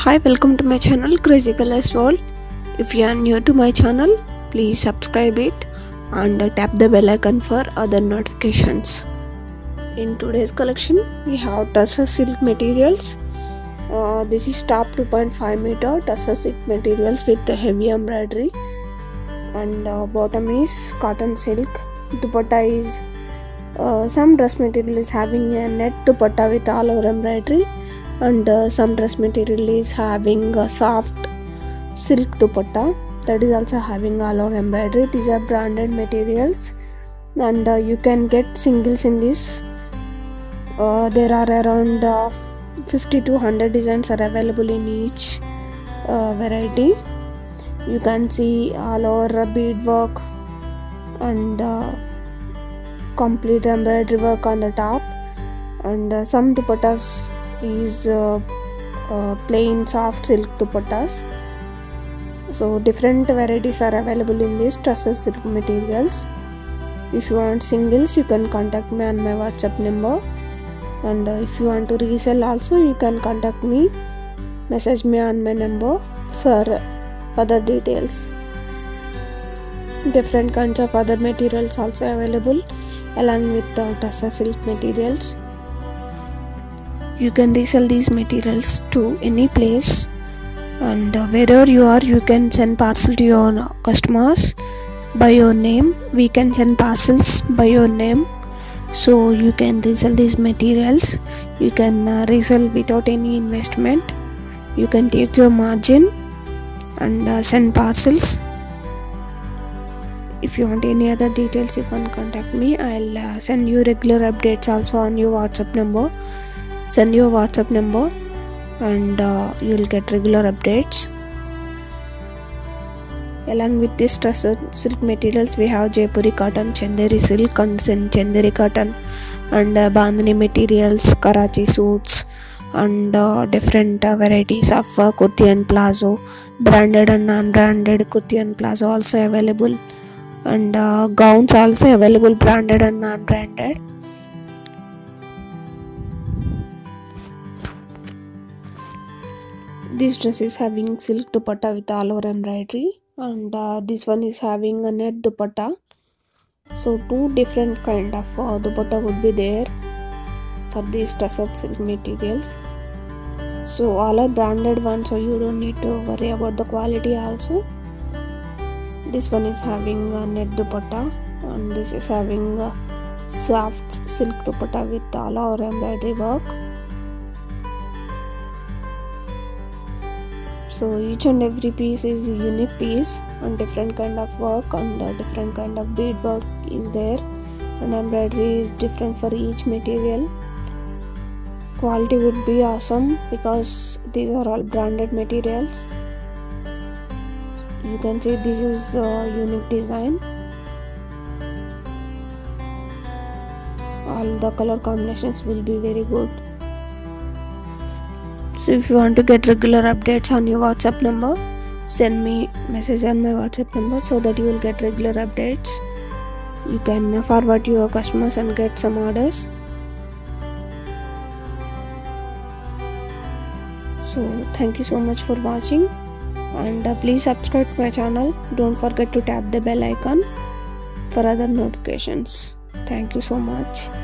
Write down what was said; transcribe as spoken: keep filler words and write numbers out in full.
Hi, welcome to my channel Crazy Colors World. If you are new to my channel, please subscribe it and tap the bell icon for other notifications. In today's collection, we have Tussar silk materials. Uh, this is top two point five meter Tussar silk materials with the heavy embroidery, and uh, bottom is cotton silk. Dupatta is uh, some dress material is having a net dupatta with all over embroidery, and uh, some dress material is having a soft silk dupatta that is also having all over embroidery. These are branded materials, and uh, you can get singles in this. Uh, there are around uh, fifty to one hundred designs are available in each uh, variety. You can see all over beadwork and uh, complete embroidery work on the top, and uh, some dupattas is uh, uh, plain soft silk dupattas. So different varieties are available in these Tussar silk materials. If you want singles, you can contact me on my WhatsApp number, and uh, if you want to resell also, you can contact me, message me on my number for other details. Different kinds of other materials also available along with the Tussar silk materials. You can resell these materials to any place, and uh, wherever you are, you can send parcel to your customers by your name. We can send parcels by your name, so you can resell these materials. You can uh, resell without any investment. You can take your margin and uh, send parcels. If you want any other details, you can contact me. I'll uh, send you regular updates also on your WhatsApp number. Send your WhatsApp number and uh, you will get regular updates. Along with this Tussar silk materials, we have Jaipuri cotton, Chanderi silk and Chanderi cotton, and uh, Bandhani materials, Karachi suits, and uh, different uh, varieties of uh, kurti and plazo, branded and non-branded kurti and plazo also available, and uh, gowns also available, branded and non-branded. This dress is having silk dupatta with all over embroidery, and uh, this one is having a net dupatta. So two different kind of uh, dupatta would be there for these Tussar silk materials. So all are branded ones, so you don't need to worry about the quality also. This one is having a net dupatta, and this is having a soft silk dupatta with all over embroidery work. So each and every piece is a unique piece, and different kind of work and uh, different kind of bead work is there, and embroidery is different for each material. Quality would be awesome because these are all branded materials. You can see this is a unique design. All the color combinations will be very good. So if you want to get regular updates on your WhatsApp number, send me message on my WhatsApp number so that you will get regular updates. You can forward to your customers and get some orders. So thank you so much for watching, and uh, please subscribe to my channel. Don't forget to tap the bell icon for other notifications. Thank you so much.